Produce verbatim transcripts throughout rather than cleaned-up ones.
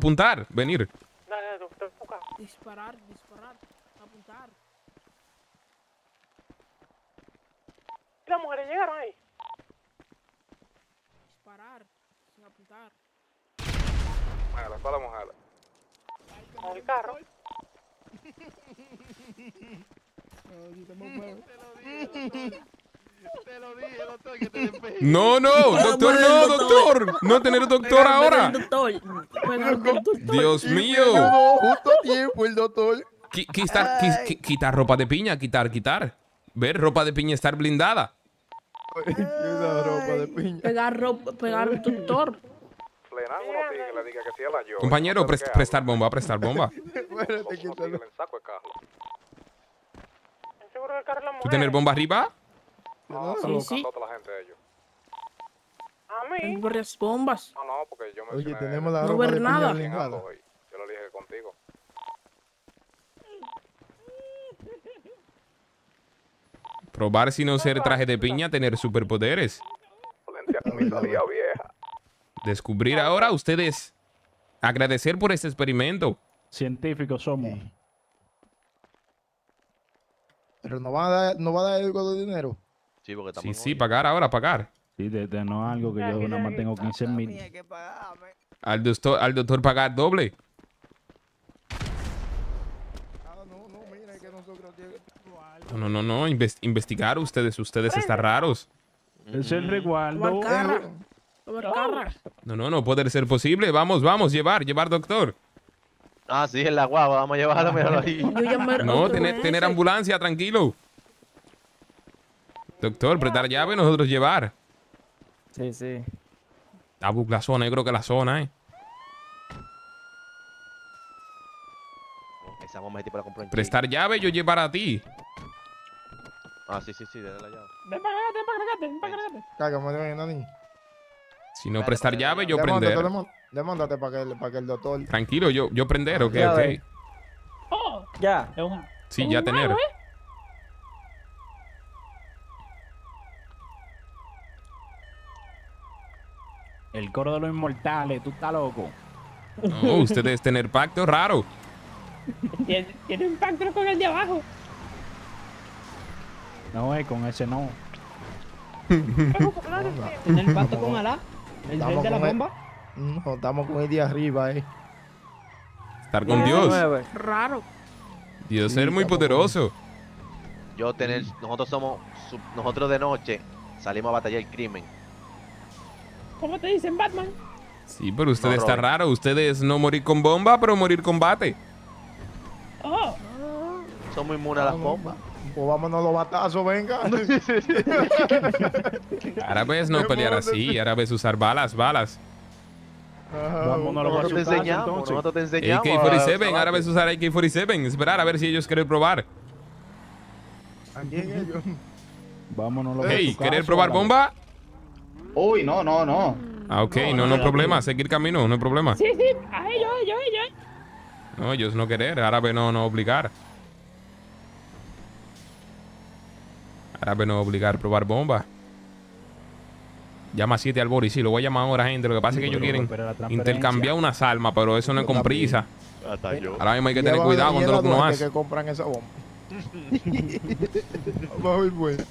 apuntar, venir. Dale, dale, doctor. Disparar, disparar, apuntar. Las mujeres llegaron ahí. Disparar, sin apuntar. Mujeres, todas las mujeres. Con el carro. Te lo dije, doctor, que te despegue. No, no, doctor, no, doctor. No tener doctor ahora. Dios mío. Justo a tiempo el doctor. Qui- Quitar, qui- qui- quitar ropa de piña, quitar, quitar. Ver, ropa de piña estar blindada. Una ropa de piña. Pegar ropa, pegar al doctor. Frenan uno a ti que le diga que sí a la yo. Compañero, No sé de pres- qué prestar habla. bomba, prestar bomba. Espérate, Son que unos se tigres en saco de carro. ¿Estás seguro del carro de las ¿Tú mujeres? tener bomba arriba? No, se Sí, lo sí. buscan toda la gente de ellos. A mí. ¿Eh? Hay varias bombas. No, no, porque yo me Oye, tenemos la No ropa ver de piña nada. blindada. Yo lo dije contigo. Probar si no ser traje de piña, tener superpoderes. Valencia, comisaría vieja. Descubrir ahora ustedes. Agradecer por este experimento. Científicos somos. Pero no va a dar, no va a dar algo de dinero. Sí, porque Sí, estamos sí, pagar ahora, pagar. Sí, de, de no algo que yo nada más tengo quince mil. Al doctor, al doctor pagar doble. Ah, no, no, mira que nosotros No, no, no, no. inves- investigar ustedes, ustedes están raros. Es el resguardo. Tomar carra. Tomar carra. No, no, no puede ser posible. Vamos, vamos, llevar, llevar, doctor. Ah, sí, en la guagua, vamos a llevarlo, míralo ahí. Yo llamé No, otro tener, ese. tener ambulancia, tranquilo. Doctor, prestar llave, nosotros llevar. Sí, sí. Ah, bu- la zona, yo creo que la zona, eh. Esa bomba es tipo la compró en Chile. Prestar llave, yo llevar a ti. Ah, sí, sí, sí, desde la llave. Ven para acá, ven para acá, ven para acá. Cágame, ven, Nani. Si no prestar llave, yo Demóntate, prender. demó- demóntate para que, el- para que el doctor. Tranquilo, yo, yo prender, ok, Ya ok. ve. Oh, Ya. es un. Sí, es ya un tener. malo, ¿eh? El coro de los inmortales, tú estás loco. No, ustedes tener pacto raro. Tiene, tiene impacto con el de abajo. No, eh, con ese no. Tiene el pacto con Alá. El Estamos rey de la con el- bomba. No, estamos con el de arriba, eh. Estar con Dios. Nueve. Raro. Dios Sí, ser muy estamos poderoso. Yo tener, nosotros somos, su- nosotros de noche salimos a batallar el crimen. ¿Cómo te dicen, Batman? Sí, pero ustedes No, está Robin. raro. Ustedes no morir con bomba, pero morir combate. Oh, Somos inmunes a las bombas. Pues vámonos los batazos, venga. Árabes no pelear así. Árabes usar balas, balas. Ajá, Vámonos a los Nosotros te bachutazos, enseñamos, entonces. nosotros te A enseñamos. K cuarenta y siete, a- árabes usar A K cuarenta y siete. Esperar a ver si ellos quieren probar. ¿A quién ellos? Vámonos a los Hey, bachutazos, ¿querer probar vale. bomba? Uy, no, no, no. Ah, ok, no, no hay problema. Seguir camino, no hay problema. sí, sí, a ellos, a ellos, a ellos. No, ellos no querer. Árabe no, no obligar. Árabe no obligar a probar bomba. Llama a siete al Boris, sí, lo voy a llamar ahora, gente. Lo que pasa es que ellos Pero- quieren pero la transferencia. intercambiar unas almas, pero eso no es con prisa. Hasta yo. Ahora mismo hay que tener Llévame cuidado con de todo lo que uno duende hace. que compran esa bomba. Vamos a ver, pues.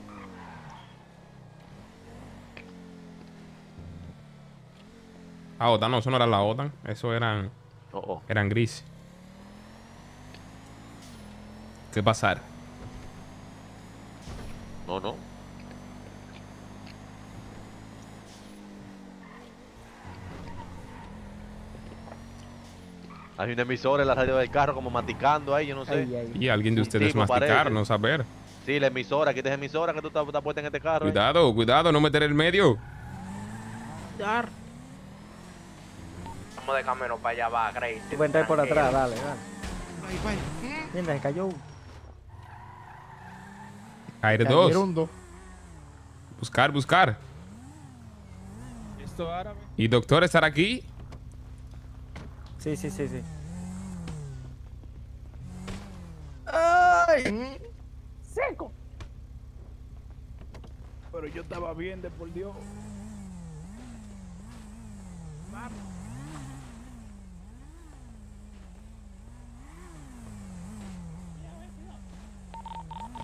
Ah, OTAN, no, eso no era la OTAN. Eso eran, Oh, oh. eran gris. ¿Qué pasar? No, no. Hay una emisora en la radio del carro como maticando ahí, yo no sé. Ay, ay. Y alguien de Un ustedes tipo masticar, parece. no saber. Sí, la emisora, ¿qué es emisora que tú estás, estás puesta en este carro? eh? Cuidado, cuidado, no meter el medio. Dar. Vamos de camino para allá, va, Grace. Tú vente por atrás, dale, dale. Mira, se cayó. Caer Cayeron dos. dos. Buscar, buscar. Esto árabe. ¿Y doctor estar aquí? Sí, sí, sí, sí. Seco. Pero yo estaba bien, de por Dios.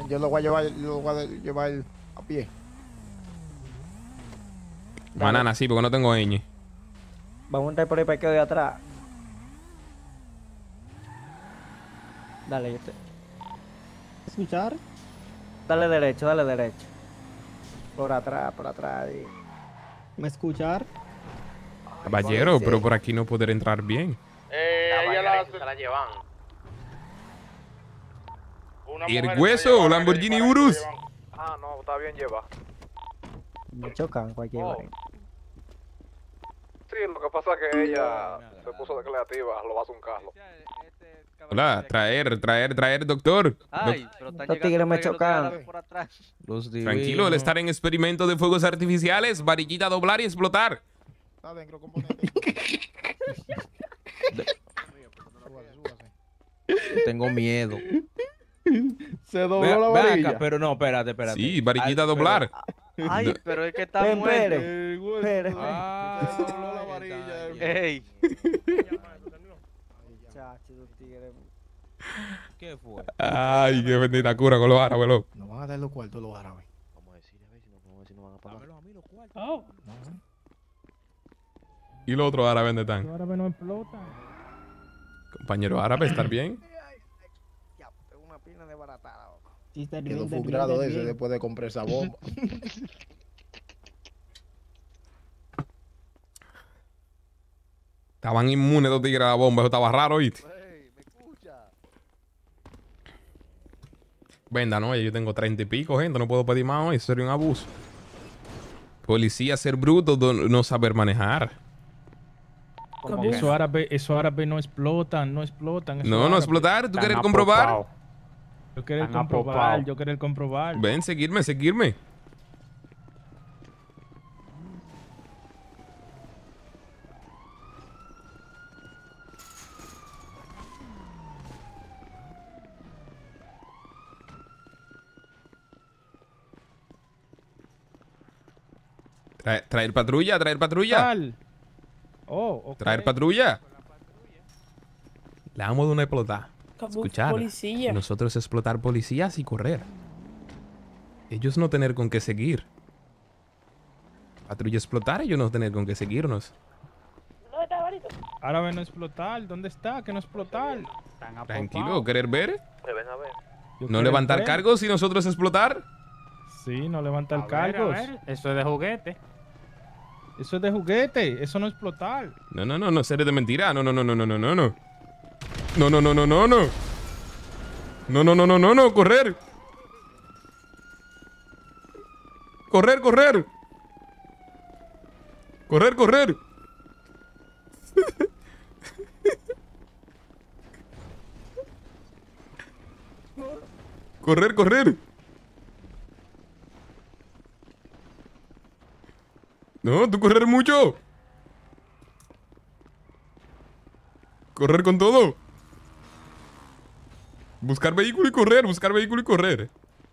yo lo voy a llevar, yo lo voy a llevar a pie. Banana, sí, porque no tengo ñ. Vamos a entrar por el parqueo de atrás. Dale, yo te... ¿Escuchar? Dale derecho, dale derecho. Por atrás, por atrás. y- ¿Me escuchar? Caballero, pero por aquí no poder entrar bien. Eh, ella la, se la llevan. ¿Y el hueso? ¿Lamborghini Urus? Ah, no, está bien, lleva. Me chocan cualquier Oh. vaina. Sí, lo que pasa es que ella se puso declarativa, lo va a hacer un carro. Hola, traer, traer, traer, doctor. Ay, Doc- pero están Los tigres me chocan. por atrás. Tranquilo, el estar en experimento de fuegos artificiales, varillita doblar y explotar. Está dentro, componente. Súbase, súbase. Tengo miedo. Se dobló Ve, la ve varilla. acá, pero no, espérate, espérate. Sí, varillita Ay, doblar. Ay, pero es que está Ven, muerto. espere. Espere. Ah, Se dobló la varilla. Ey, Chacho, los tigres. ¿Qué fue? Ay, qué bendita cura con los árabes, loco. Nos van a dar los cuartos los árabes. vamos a decir, a ver si no, vamos a ver si no van a pagar. Dámelo a mí los cuartos. Oh, ¿Y los otros árabes dónde están? ahora no explota. Compañero árabe, ¿estar bien? Ya, tengo una pila de baratada, loco. Sí, está Quedó bien, frustrado está ese bien. después de comprar esa bomba. Estaban inmunes dos tigres a la bomba, eso estaba raro, ¿viste? Venda, no, yo tengo treinta y pico, gente, no puedo pedir más hoy, eso sería un abuso. Policía ser bruto, do- no saber manejar. ¿Cómo que? que? Esos árabes, esos árabes no explotan, no explotan. esos No, no árabes. explotar, ¿tú Están quieres comprobar? apopados. Yo quiero Están comprobar, apopados. yo quiero comprobar. Ven, seguirme, seguirme. Traer, traer patrulla, traer patrulla. Tal. Oh, ok. Traer patrulla. Le damos de una explotar. Escuchar. Policía. Nosotros explotar policías y correr. Ellos no tener con qué seguir. Patrulla explotar, ellos no tener con qué seguirnos. Árabe no explotar. ¿Dónde está? Que no explotar. Están apopados. Tranquilo, ¿querer ver? Yo ¿No quiero levantar ver. cargos y nosotros explotar? Sí, no levantar A ver, cargos. a ver, eso es de juguete. Eso es de juguete. Eso no es explotar. No, no, no, no, seres de mentira. No, no, no, no, no, no, no, no. No, no, no, no, no, no. No, no, no, no, no, no, correr. Correr, correr. Correr, correr. Correr, correr. No, tú correr mucho. Correr con todo. Buscar vehículo y correr, buscar vehículo y correr.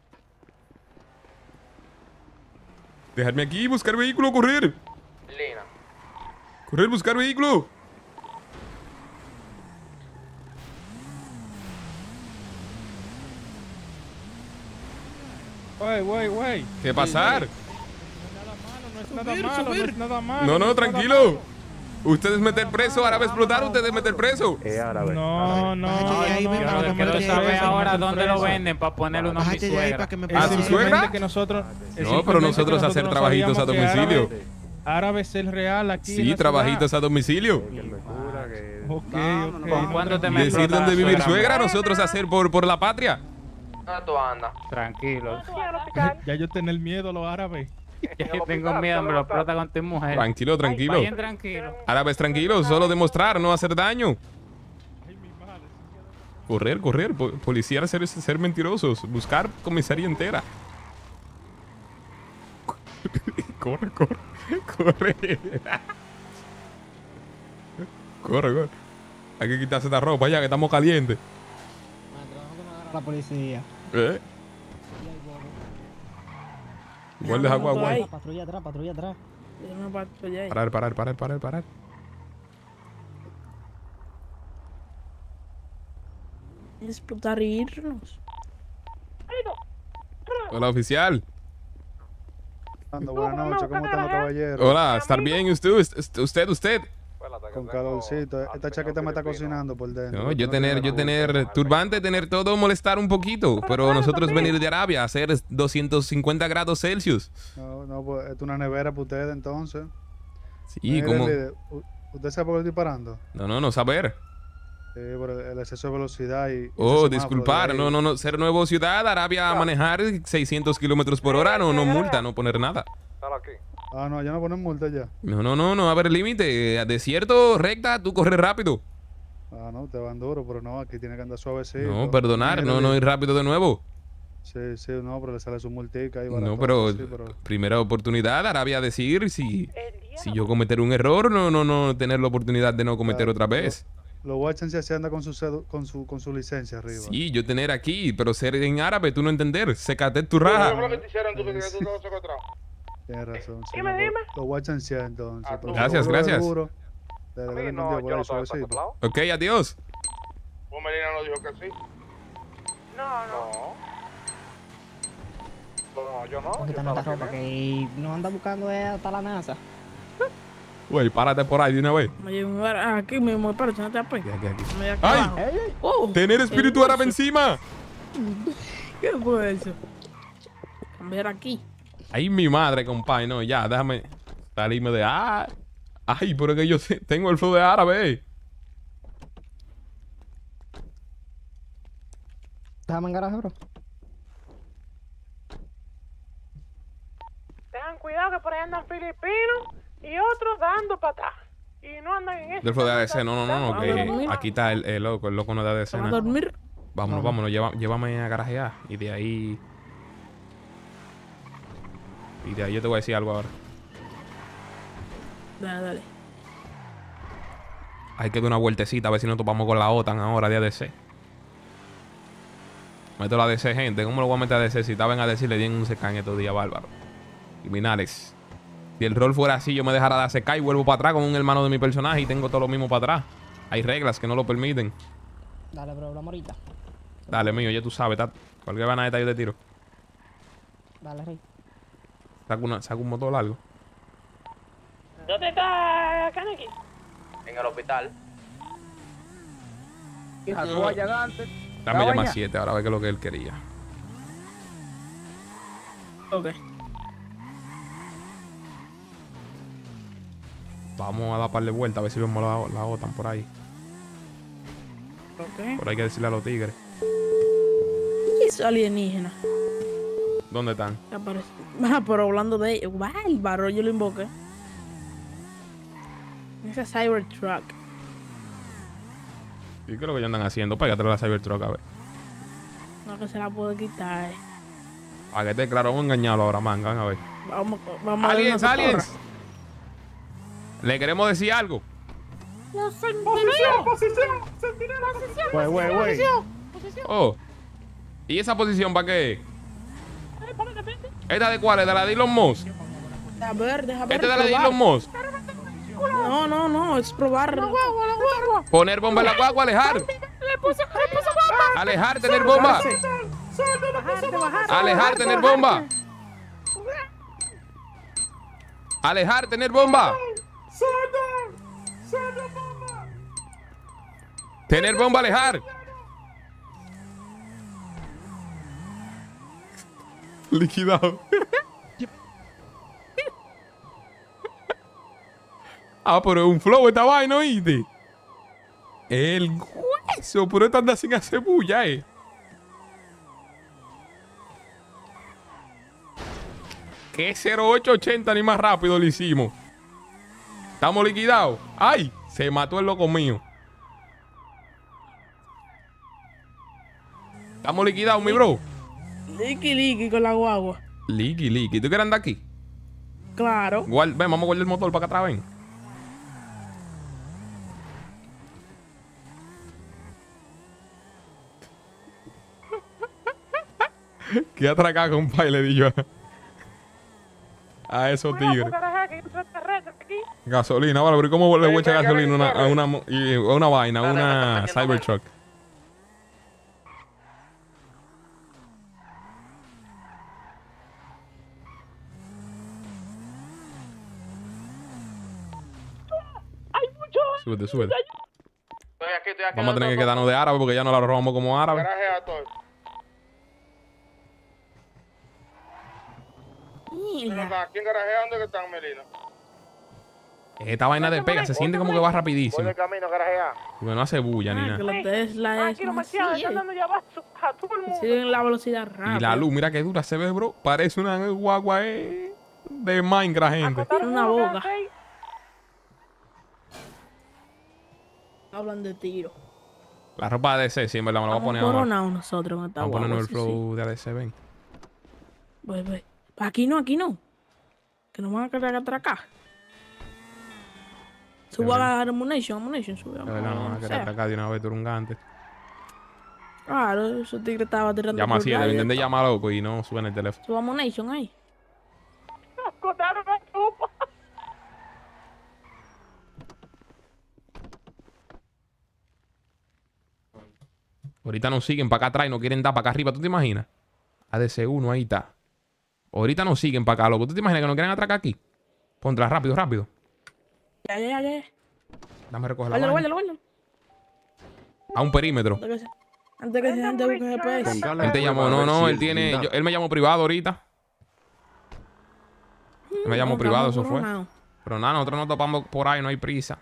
Dejarme aquí, buscar vehículo, correr. Lina. Correr, buscar vehículo. Wey, wey, wey. ¿Qué pasar? No es nada malo, no es nada malo. No, no, es nada tranquilo. Ustedes meter preso, árabe explotar, ustedes meter preso. malo. No, no, no. ahí, no, ven, no, para no que me me Quiero metas saber preso, ahora no me dónde lo preso. venden para ponerle uno a mi Bájate de ahí suegra. para que me ¿A Es su pases. suegra? simplemente que nosotros, es No, pero simplemente nosotros que hacer no trabajitos a sabíamos que domicilio. árabe- Árabe es el real aquí. en Sí, la trabajitos ciudad. a domicilio. Ok, ok. ¿Con cuánto te me Decir explota dónde la vivir suegra? suegra, nosotros hacer por, por la patria. ¿Dónde tú andas? Tranquilo. Ya yo tengo el miedo a los árabes. Yo tengo miedo, me lo explota con tu mujer. Tranquilo, tranquilo. Vayan tranquilo. Árabes tranquilos, solo demostrar, no hacer daño. Correr, correr, po- policía ser, ser mentirosos, buscar comisaría entera. Corre, corre, corre. Corre, corre. Hay que quitarse esta ropa ya que estamos calientes. La policía. ¿Eh? Igual de agua, agua. Ay. Patrulla atrás, patrulla atrás. Yo no patrulla ahí. Parar, parar, parar, parar, parar. Explotar y irnos. Hola, oficial. Buenas noches, ¿cómo están los caballeros? Hola, ¿estar bien? ¿Usted? ¿Usted? ¿Usted? usted? Con calorcito. Esta chaqueta me está cocinando por dentro. No, yo No tener, tiene yo la tener turbante, tener todo molestar un poquito. Pero nosotros venir de Arabia a hacer doscientos cincuenta grados Celsius. No, no, pues es una nevera para ustedes entonces. Sí, Mire, como... líder, u- ¿usted sabe por qué estoy parando? No, no, no saber. Sí, por el, el exceso de velocidad y... y Oh, ese semáforo disculpar, de ahí. no, no, no, ser nuevo ciudad, Arabia a manejar seiscientos kilómetros por hora, no, no multa, no poner nada. Sal aquí. Ah, no, ya no ponen multa ya. No, no, no, no va a haber límite. Eh, Desierto, recta, tú corres rápido. Ah, no, te van duro, pero no, aquí tiene que andar suavecito. No, perdonar, Mire, no, no líder. ir rápido de nuevo. Sí, sí, no, pero le sale su multica ahí No, baratón, pero sí, pero... primera oportunidad, Arabia a decir si, si yo cometer un error, no, no, no tener la oportunidad de no cometer Claro, otra lo- vez. Los Watson se anda con su, cedu- con su con su licencia arriba. Sí, yo tener aquí, pero ser en árabe, tú no entender. Secate tu raja. Tienes razón. Sí, Dime, los- dime. Los Watson sí, entonces. pero Gracias, si lo vuelve gracias. duro, le A mí deben un no, día yo por no ahí estaba suavecito. contemplado. Ok, adiós. Melina no dijo que sí. No, no. No. No, yo no. Vamos a Yo quitarnos estaba esta ropa aquí. que nos anda buscando eh, hasta la NASA. Güey, párate por ahí de una vez. Me llevo un lugar aquí mismo, pero no te apoyes. Aquí, aquí. Me aquí ¡Ay! abajo. Oh, Tener espíritu ¿qué árabe fue eso? encima. ¿Qué fue eso? Cambiar aquí. Ay, mi madre, compadre. No, ya, déjame salirme de... Ah, ay, pero es que yo sé- tengo el flow de árabe. Déjame en garaje, bro. Tengan cuidado que por ahí andan filipinos y otros dando para atrás. Y no andan en eso. Del flow de A D C. No, no, no, no. Vamos a Que dormir. aquí está el, el loco, el loco no es de A D C. ¿Se va a nada. dormir? Vámonos, vámonos. lleva- llévame a garajear. Y de ahí... Y de ahí yo te voy a decir algo ahora. Dale, dale. Hay que dar una vueltecita a ver si nos topamos con la OTAN ahora de A D C. Meto la A D C, gente. ¿Cómo lo voy a meter a A D C si estaban a decirle bien un secan estos días, bárbaro? Criminales. Si el rol fuera así, yo me dejara de A C K y vuelvo para atrás con un hermano de mi personaje y tengo todo lo mismo para atrás. Hay reglas que no lo permiten. Dale, bro, la morita. Dale, mío, ya tú sabes, Tat. Cualquier banadeta yo te tiro. Dale, rey. Saco, una, saco un motor largo. ¿Dónde está Kaneki? En el hospital. Dame llamar siete, ahora a ver qué es lo que él quería. Ok. Vamos a dar par de vueltas a ver si vemos la, la OTAN por ahí. Ok. Por ahí hay que decirle a los tigres. ¿Y es alienígena? ¿Dónde están? ¿Qué aparece? Ah, pero hablando de ellos. Bárbaro, yo lo invoqué. Ese Cybertruck. ¿Y qué es lo que ellos andan haciendo? Pégatelo a la Cybertruck a ver. No que se la puede quitar. eh. Para que esté claro, vamos a engañarlo ahora, man. Van a ver. Vamos, vamos a ver Aliens, una aliens. Le queremos decir algo. Güey, güey, güey. Oh. ¿Y esa posición para qué? ¿Esta de cuál? ¿Es de la de Elon Musk? A ver, deja ver. ¿Esta es de la de probar. Elon Musk? No, no, no, es probar. Poner bomba en la guagua, alejar. Alejar, tener bomba. Alejar, tener bomba. Alejar, tener bomba. Tener bomba, alejar. Liquidado. Ah, pero es un flow esta vaina, ¿oíste? El hueso, pero esta anda sin hacer bulla, eh. Que cero ocho ochenta ni más rápido lo hicimos. Estamos liquidados. ¡Ay! Se mató el loco mío. Estamos liquidados, mi bro. Liqui, liqui con la guagua. Liqui, liqui. ¿Tú quieres andar aquí? Claro. Guard- ven, vamos a guardar el motor para acá atrás, ven. Qué atracada, compadre, le di yo a, a esos tigres. Gasolina, vale, pero ¿cómo le voy a echar gasolina a una, a una, mo- y- a una vaina, a una Cybertruck? Súbete, súbete. Estoy aquí, estoy aquí. Vamos a tener que quedarnos de árabe porque ya no la robamos como árabe. Garaje a todo. Mierda. ¿Quién garajeando que están, Melina? Esta vaina de pega se siente como que va rapidísimo. camino, garajea. Porque no hace bulla ni Ah, que nada. los Tesla es Tranquilo, Marciano, así, están eh. dando ya va a todo el mundo. Siguen la velocidad rápida. Y la luz, mira qué dura se ve, bro. Parece una guagua eh, de Minecraft, gente. Acotaron Una uno, boca. quedan seis. Hablan de tiro. La ropa de A D C, sí, en verdad, me la voy a Estamos poner ahora. coronados nosotros en esta Vamos a ponernos el guagua, sí, flow de A D C, ven. sí. Voy, voy. Aquí no, aquí no. Que nos van a querer atracar. Subo a la Ammunition, Ammunition, sube. De verdad, no van a querer atacar de una vez turungante. Claro, ese tigre estaba tirando. Llama por así, radio. le intenté llamar loco y no suena el teléfono. Subo Ammunition ahí. Acotaron a chupa. Ahorita nos siguen para acá atrás y no quieren dar para acá arriba, ¿tú te imaginas? A D C uno, ahí está. Ahorita nos siguen para acá, loco. ¿Tú te imaginas que nos quieren atracar aquí? Pontra rápido, rápido. Ya, ya, ya, ya. Dame a recoger la Guárdalo, vaina. guárdalo, guárdalo. A un perímetro. Antes que se- Antes que esa gente busque G P S. Él te llamó, no, no, él tiene. yo- él me llamó privado ahorita. Él me llamó No, privado, eso estamos fue. coronados. Pero nada, nosotros nos topamos por ahí, no hay prisa.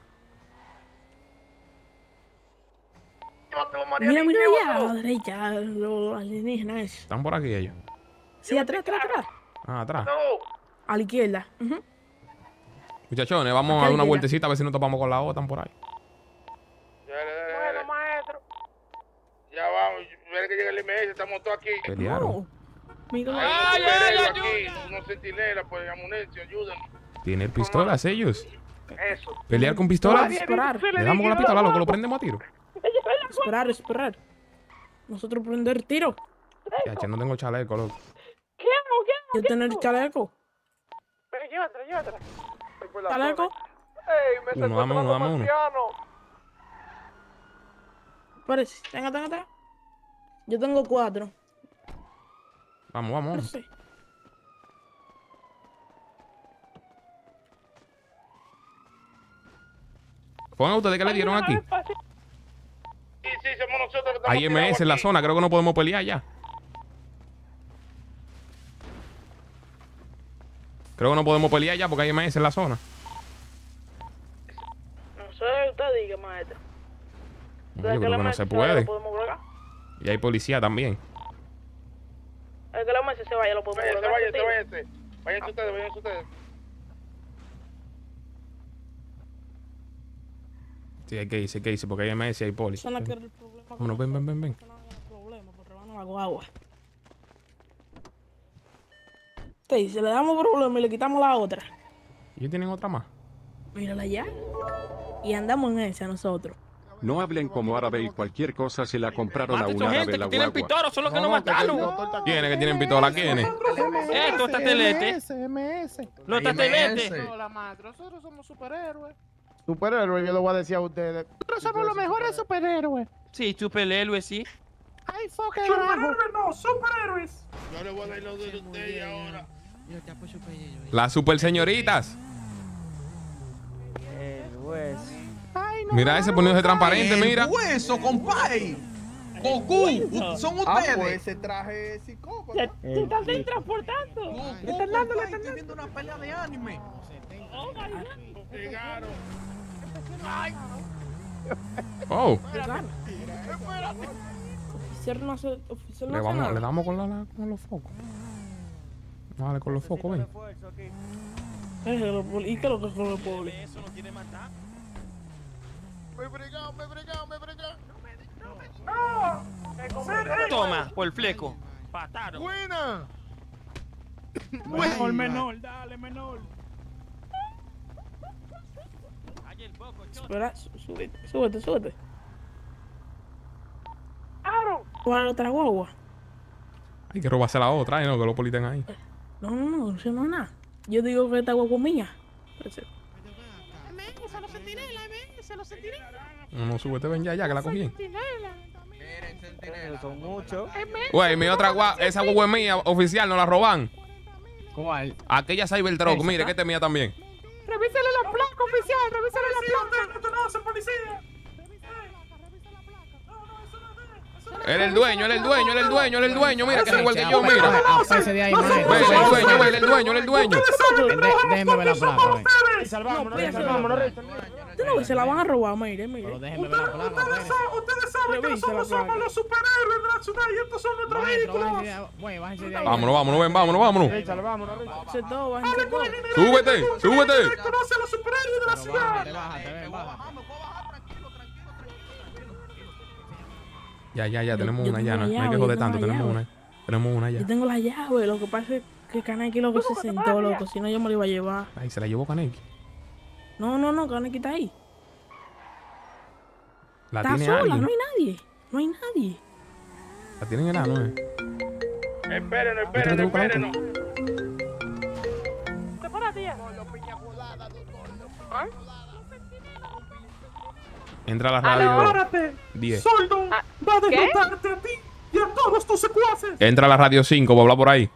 Mira, mira allá, a la derecha, los alienígenas. Están por aquí ellos. Sí, atrás, atrás, atrás. Ah, atrás. A la izquierda. Ujú. Muchachones, vamos a dar una vueltecita a ver si nos topamos con la OTAN por ahí. Bueno, maestro. Ya vamos, ver que llega el M S, estamos todos aquí. Pelearon. No. Mira, Hay un superhéroe aquí, unos centinelas, pues, amunición, ayúdenme. Tienen pistolas ellos. Eso. Pelear con pistolas. esperar, Le damos con la pistola, loco, lo prendemos a tiro. esperar, esperar. Nosotros prender tiro. Ya, che, no tengo chaleco, loco. ¿Qué hago? ¿Qué hago? Yo tener chaleco. Pero llévatela, llévatela. Chaleco. ¡Ey, me Uno, dame uno, dame uno. Parece. Tenga, tenga, tenga. Yo tengo cuatro. Vamos, No vamos. sé. ¿Fueron a ustedes que le dieron aquí? Sí, sí, somos nosotros que estamos Hay M S en la tirados zona, creo que no podemos pelear ya. Creo que no podemos pelear ya porque hay M S en la zona. No sé, usted diga, maestro. Yo creo que no se puede. Y hay policía también. El que la mesa se vaya, lo podemos Váyanse, colocar. váyanse, váyanse. Váyanse ustedes, váyanse ustedes. Sí, hay que irse, hay que irse porque hay M S y hay poli. Eso no que era el problema. Vámonos, ven, ven, ven, ven. Eso no era el problema, por robarnos la guagua. Sí, si le damos problema y le quitamos la otra, ¿Ellos tienen otra más? mírala ya. Y andamos en esa nosotros. No hablen como árabe y cualquier cosa se la compraron a un árabe la tienen guagua. pistola, son los que nos mataron. ¿Quiénes que tienen pistola? ¿Quiénes? Estos tateletes. M S. Los tateletes. Hola, maestro. Nosotros somos superhéroes. Superhéroe, yo le voy a decir a ustedes. Nosotros somos los mejores superhéroes. Sí, superhéroe, sí. ¡Ay, foca! ¡Superhéroes no! ¡Superhéroes! Yo le voy a dar lo de ustedes ahora. Las super señoritas. El hueso. ¡Ay, no! Mira ese poniéndose transparente, mira. hueso, compay! Goku, son Ah, pues ese traje es psicópata. ¡Se están transportando! ¡Le están dando, le están dando! viendo una pelea de anime. Llegaron. Oh, Oficial no hace, oficial no le, hace vamos, nada. le damos con, la, la- con los focos. Vale, con los focos, ven. Eh, los poli- ¿Y qué es lo que son los pobres? Me he bregado, me he bregado, me he bregado. Toma, por el fleco. Pataron. ¡Buena! Menor, menor, dale, menor. Espera, sú- súbete, súbete, súbete. ¡Aaron! ¿Cuál es la otra guagua? Hay que robarse la otra, ¿eh? No, que los polis estén ahí. No, no, no, eso no es nada. Yo digo que esta guagua es mía. Parece. ¡M S, los centinelas! ¡M S, los centinelas! No, no, súbete, ven ya, ya, que la cogí. Eh, Son muchos. Güey, mi otra guagua, esa guagua es mía, oficial, no la roban. ¿Cuál? Aquella Cybertruck, mire, que esta es mía también. ¡Revísale la placa, oficial, revísale la placa. ¡Esto no hace policía! Él es el dueño, él es el dueño, él es el dueño, él es el dueño. Mira, que es igual que yo, mira. Apese de ahí, maestro. Él es el dueño, él es el dueño, él es el dueño. Déjeme ver la placa, ven. Salvámonos, salvámonos, Usted no ve, se la van a robar, mire, mire. Pero déjeme ver la placa, Ustedes saben, ustedes saben que Revisa la nosotros somos placa. los superhéroes de la ciudad y estos son nuestros maestro, vehículos. bájense de ahí. Güey, bájense de ahí. Vámonos, vámonos, ven, vámonos, vámonos. Richard, vámonos, Richard. Se todo, bájense todo. Súbete, súbete. Conoce a los superhéroes de la Pero ciudad. bájate, bájate, ven, bájate. Ya, ya, ya, tenemos Yo una tengo ya. la No, no hay llave, que yo joder tengo tanto, la tenemos llave. una. Tenemos una Yo ya. tengo la llave, lo que pasa es que Kaneki loco se sentó, loco. Si no, yo me lo iba a llevar. Ay, se la llevó Kaneki. No, no, no, Kaneki está ahí. La Está tiene sola, alguien. no hay nadie. No hay nadie. La tienen en el ano, eh. Espérenos, espérenos, espérenos. ¿Qué para ti? ¿Ah? Entra a la Aló. radio Párate. diez. Soldo Ah, va a ¿qué? derrotarte a ti y a todos tus secuaces. Entra a la radio cinco, voy a hablar por ahí.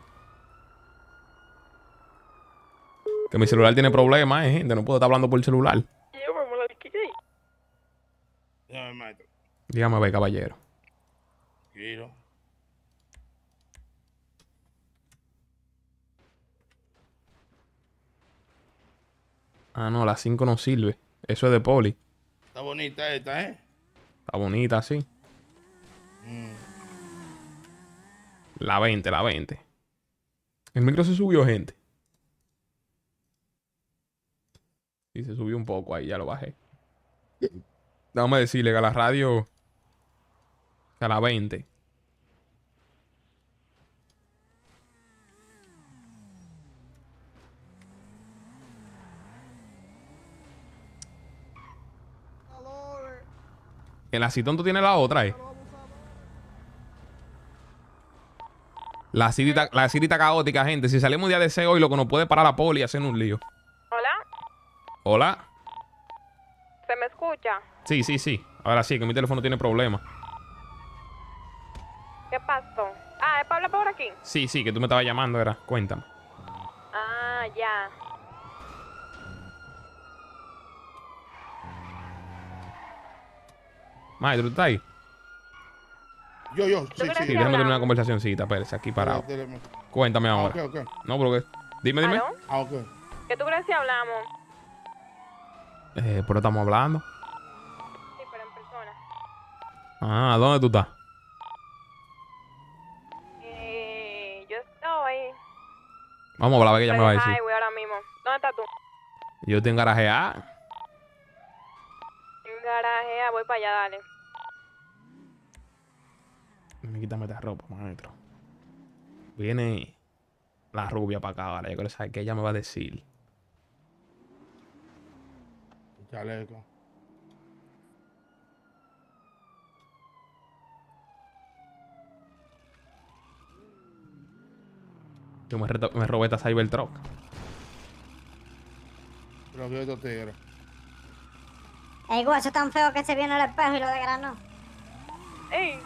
Que mi celular tiene problemas, eh, gente. No puedo estar hablando por el celular. Yo me la liquidé. Dígame, maestro. Dígame, a ver, caballero. Tranquilo. Ah, no, la cinco no sirve. Eso es de poli. Está bonita esta, ¿eh? Está bonita, sí. La veinte, la veinte. El micro se subió, gente. Sí, se subió un poco ahí, ya lo bajé. Déjame decirle que a la radio... Que a la veinte. El acitón tú tienes la otra, eh. La cita, la cita caótica, gente. Si salimos día de ese hoy, lo que nos puede parar la poli y hacer un lío. Hola, Hola. ¿se me escucha? Sí, sí, sí. Ahora sí, que mi teléfono tiene problemas. ¿Qué pasó? Ah, ¿es Pablo por aquí? Sí, sí, que tú me estabas llamando, era. Cuéntame. Ah, ya. Maestro, ¿tú estás ahí? Yo, yo, sí, crees Sí, que sí. déjame tener una hablamos? conversacióncita, espérese, aquí parado. Dele, dele. Cuéntame Ah, ahora. ok, ok. No, pero que... Dime, dime. ¿Aló? Ah, ok. ¿Qué tú crees si hablamos? Eh, pero estamos hablando. Sí, pero en persona. Ah, ¿dónde tú estás? Eh, yo estoy Vamos a hablar, a ver qué ella me va a por el decir. highway ahora mismo. ¿Dónde estás tú? Yo estoy en garaje A. En garaje, ah, voy para allá, dale. Me quítame esta ropa, maestro. Viene la rubia para acá ahora. Yo quiero saber qué ella me va a decir. Chaleco. Yo me, reto- me robé esta Cybertruck. Pero que estos tigres. El guacho tan feo que se vio en el espejo y lo desgranó. ¡Ey!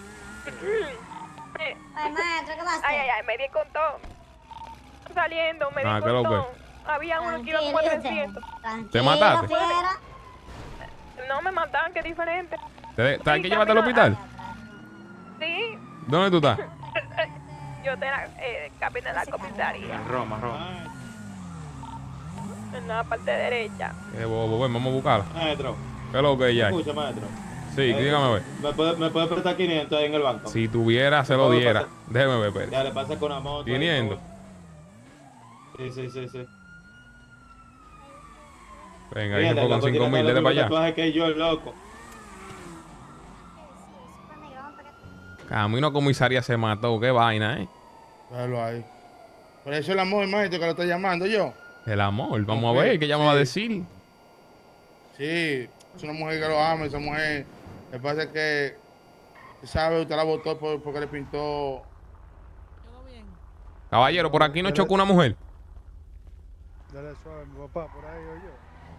Eh, Ay, maestro, ¿qué pasa? Ay, ay, ay, me di con todo. Saliendo, me di Ah, ¿qué con lo todo. Había uno kilo como trescientos. ¿Te mataste? Fiera. No me mataban, que diferente. ¿Te, te hay que llevarte al hospital? Sí, ¿Dónde tú estás? yo era eh, capitán de la comisaría. Roma, Roma. En la parte derecha. Eh, bobo, ven, vamos a buscarla. Maestro, ¿Qué es lo que ella hay? escucha, maestro. Sí, dígame a ver. ¿Me puede, me puede prestar quinientos ahí en el banco? Si tuviera, se lo ¿Puedo diera. pasar? Déjeme ver, espere. Ya le pasa con la moto. ahí, quinientos. Sí, sí, sí, sí. Venga, ahí se Fíjate, fue con loco, cinco tiene mil, todo dele el para allá. tatuaje que yo, el loco. Camino a comisaría se mató, qué vaina, eh. Déjalo ahí. Por eso el amor, maestro, que lo estoy llamando yo. El amor, vamos Ok, a ver qué ella me va a sí. decir. Sí, es una mujer que lo ama, esa mujer. Lo que pasa es que, ¿sabe? Usted la votó por- porque le pintó. Caballero, por aquí no chocó una mujer. Dale suave, mi papá, por ahí oye.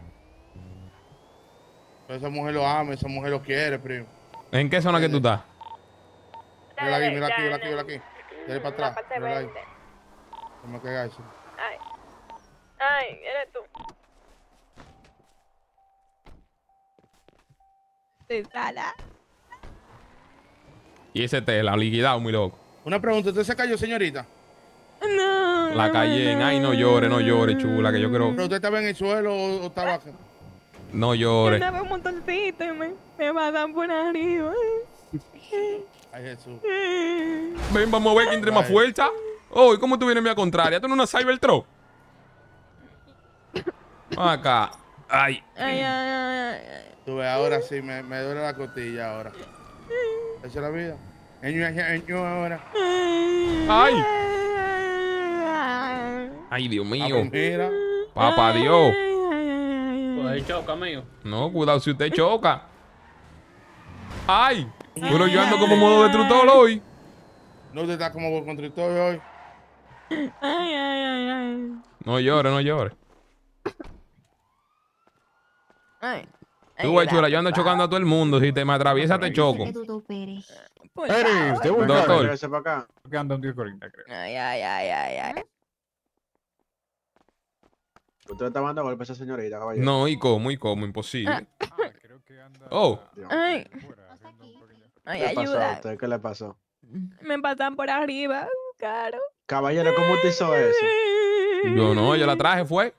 Pero esa mujer lo ama, esa mujer lo quiere, primo. ¿En qué zona que tú estás? Mira aquí, mira aquí, mira aquí, mira aquí. Dale para La atrás. parte mira ahí. verde. No me caigas eso. Ay. Ay, eres tú. Te sala. Y ese té, la liquidado, muy loco. Una pregunta, ¿usted se cayó, señorita? No. La calle en. Ay, no llore, no llore, chula, que yo creo. ¿Pero usted estaba en el suelo o, o estaba acá? No Yo llore. andaba un montoncito y me, me pasan por arriba. Ay, Jesús. Ven, vamos a ver quién tiene más fuerza. Oh, ¿y cómo tú vienes a mi contraria? ¿Tú no una Cybertruck? Acá. Ay. Ay, ay, ay, ay. Tú ves, ahora sí, me, me duele la costilla ahora. Esa es la vida. Eño, eño, eño ahora. Ay. Ay, Dios Ah, mío. pues mira. Papá Dios. Pues ahí choca, mío. No, cuidado si usted choca. Ay. Pero yo ando como modo destructor hoy. No, usted está como constructor hoy. Ay, ay, ay, ay. No llore, no llore. Ay. Tú, güey, chula, yo ando chocando a todo el mundo. Si te me atraviesa, te choco. Por Eres, favor. te voy a Doctor. Regrese para acá. Que anda un diez cuarenta, creo. Ay, ay, ay, ay, ay. Usted está mandando golpe a esa señorita, caballero. No, y cómo, y cómo, imposible. Oh, Ay. Ay, ¿Qué le pasó a ayuda. usted? ¿Qué le pasó? Me pasan por arriba, caro. Caballero, ¿cómo usted hizo eso? yo no, yo la traje, fue.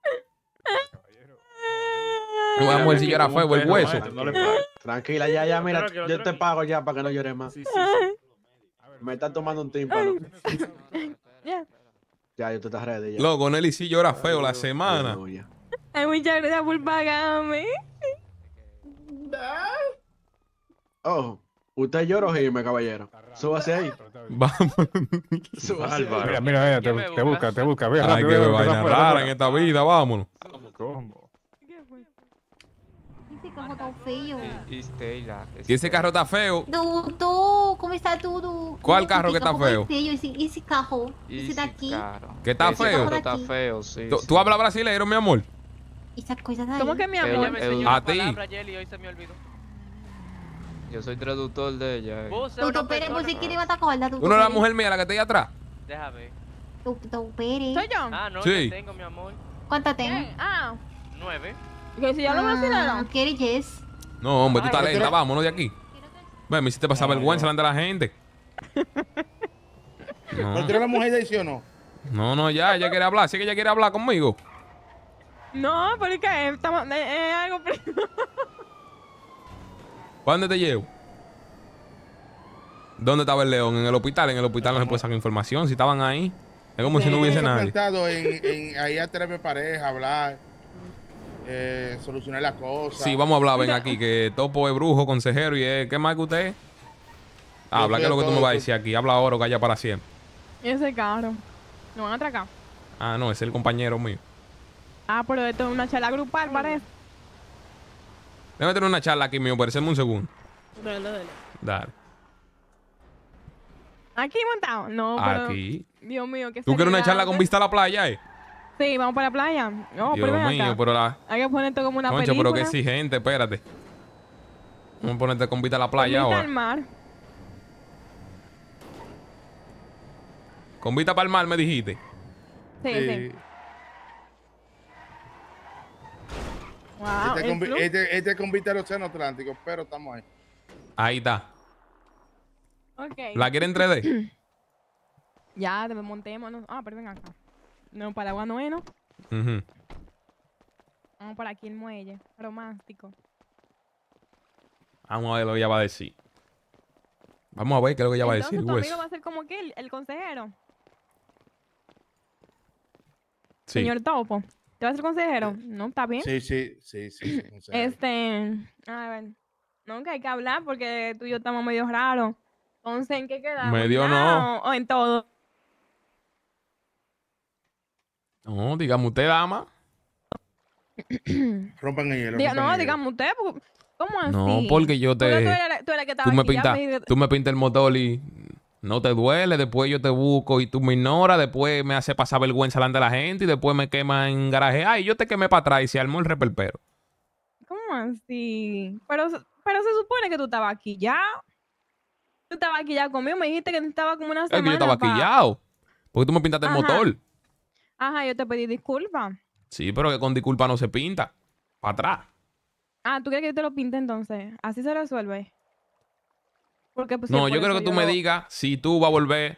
No, a ver si yo era feo el hueso. Tranquila, ya, ya, mira, yo te pago ya para que no llores más. Me está tomando un tímpano. Ya. Ya, yo te estás ready ya. Loco, Nelly sí llora feo la semana. Ay, muchas gracias por pagarme. Oh, usted llora o gime, caballero. Súbase ahí. Vamos. Súbase ahí. Mira, mira, mira, te, te busca, te busca. Ve, Ay, rápido, qué ve, vaina está fuera, rara fuera. en esta vida, vámonos. ¿Cómo? Ese carro tan feo. Y ese carro está feo. Dudu, ¿cómo está Dudu? ¿Cuál carro que está feo? Ese, ese carro, ese de aquí. ¿Qué está Ese feo? carro de aquí. feo, sí. ¿Tú, tú hablas brasileiro, mi amor? Esas cosas de ahí. ¿Cómo que mi Ella amor? me enseñó A una ti. palabra, Yeli, hoy se me olvidó. Yo soy traductor de ella. eh. Dudu Pérez, ¿por si quiere matar con la Dudu ¿Tú no eres la Pérez? mujer mía, la que está ahí atrás? Deja ver. Dudu Pérez. ¿Soy yo? Ah, no, Sí. yo tengo, mi amor. ¿Cuántas tengo? ¿Quién? Ah, Nueve. que si ya lo Ah, vacilaron. ¿Quieres Jess? No, hombre, tú estás Ay, lenta, pero- vámonos de aquí. Ven, me hiciste pasar vergüenza delante de la gente. ¿Pero No, tú eres la mujer de ahí, sí o no? no, no, ya, ella quiere hablar. Sí que ella quiere hablar conmigo. No, porque estamos, es es algo privado. ¿Para dónde te llevo? ¿Dónde estaba el león? En el hospital. En el hospital no se puede sacar información. Si estaban ahí, es como si no hubiese nadie. Plantado en, en ahí a tener pareja, hablar, eh, solucionar las cosas. Sí, vamos a hablar, ven aquí, que Topo es brujo, consejero y es... ¿Qué más que usted es? Habla, ¿qué es lo que tú me vas a decir aquí? Habla ahora o calla para siempre. Ese carro. ¿Lo van a atracar? Ah, no, ese es el compañero mío. Ah, pero esto es una charla grupal, parece. Déjame tener una charla aquí mío, parecerme un segundo. Dale, dale. Dale. ¿Aquí montado? No, pero... Aquí. Dios mío, ¿qué ¿Tú quieres una seriedad, charla con ¿eh? vista a la playa, eh? Sí, vamos para la playa. No, Dios pero ven mío, acá. pero la... Hay que poner esto como una Concho, película. pero qué exigente, espérate. Vamos a ponerte con vista a la playa Con vista ahora. al mar. Con vista para el mar, me dijiste. Sí, sí. Wow, Este, el con, vi- club. este, este con vista al océano Atlántico, pero estamos ahí. Ahí está. Ok. ¿La quiere en tres D? Ya, desmontémonos. Ah, pero ven acá. No, para agua no es, ¿no? Ujú. Vamos para aquí el muelle. Romántico. Vamos a ver lo que ella va a decir. Vamos a ver qué es lo que ella va a Entonces, decir, tu pues. amigo va a ser como que el, el consejero. Sí. Señor Topo. ¿Te va a ser consejero? No, está bien. Sí, sí, sí, sí. sí, consejero. Este, a ver, no, que hay que hablar porque tú y yo estamos medio raros. Entonces, ¿en qué quedamos? Medio ¿En no. nada O, o en todo. No, dígame usted, dama. Rompan el hielo. Diga- rompan no, el hielo. dígame usted, porque- ¿cómo así? No, porque yo te... Porque tú eres, tú eres que estaba Tú me aquí, ya pintas, me- tú me pintas el motor y no te duele, después yo te busco y tú me ignoras, después me hace pasar vergüenza delante de la gente y después me quema en garaje. Ay, yo te quemé para atrás y se armó el reperpero. ¿Cómo así? Pero, pero se supone que tú estabas aquí ya. Tú estabas aquí ya conmigo, me dijiste que estaba como una Es que semana. yo estaba pa- quillado. Porque tú me pintaste el Ajá. motor. Ajá, yo te pedí disculpas. Sí, pero que con disculpa no se pinta. Para atrás. Ah, ¿tú quieres que yo te lo pinte entonces? Así se resuelve. Porque, pues, No, sí, yo por quiero eso que tú yo me lo- digas si tú vas a volver